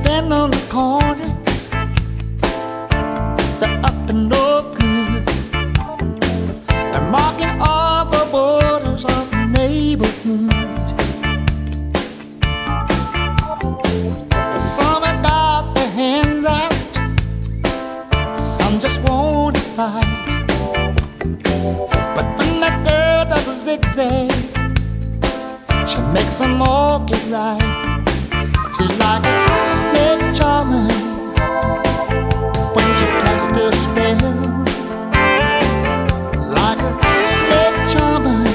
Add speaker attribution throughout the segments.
Speaker 1: stand on the corners, they're up to no good. They're marking all the borders of the neighborhood. Some have got their hands out, some just want it right. But when that girl does a zigzag, she makes them all get right. She's like a snake charmer when she casts her spell. Like a snake charmer,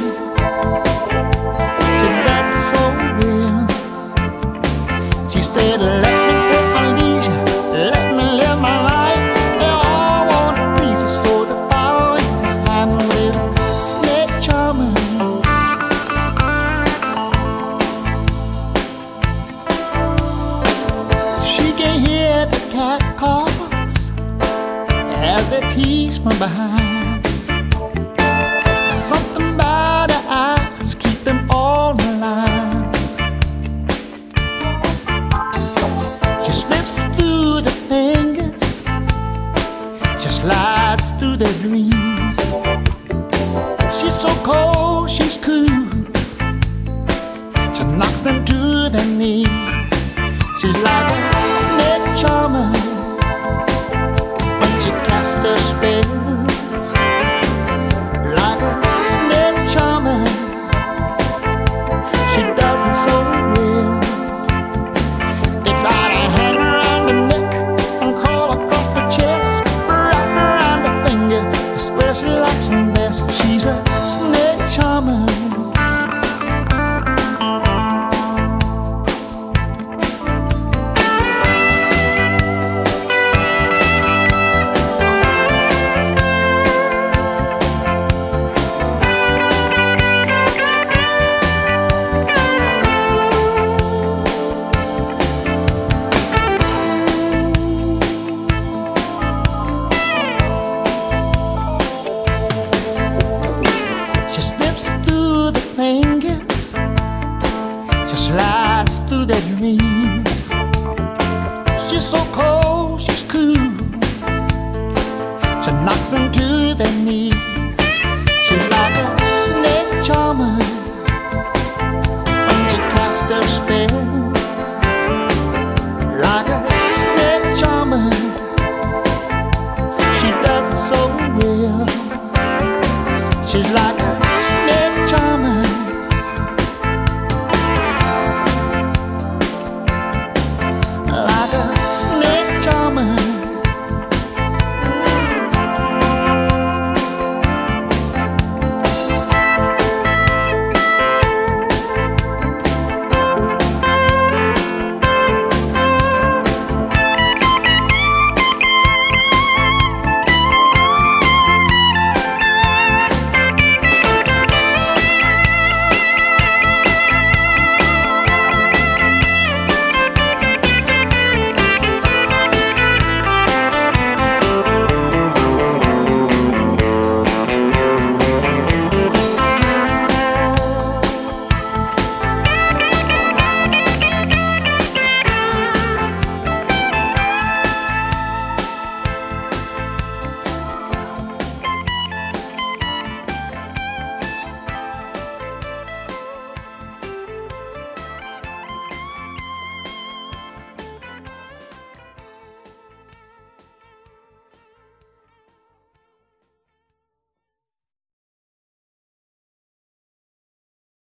Speaker 1: she does it so well. She said, let me take my leisure, let me live my life. They all want a piece of so they're following behind with a snake charmer. She can hear the cat calls as they tease from behind. There's something about her eyes keep them all in line. She slips through the fingers, she slides through their dreams. She's so cold, she's cool, she knocks them to their knees. She's like a snake charmer when she casts her spell. Like a snake charmer, she does it so well. They try to hang around the neck and crawl across the chest, wrap around the finger, that's where she likes them best. She's a snake charmer. She slips through the fingers, she slides through their dreams. She's so cold, she's cool, she knocks them to their knees.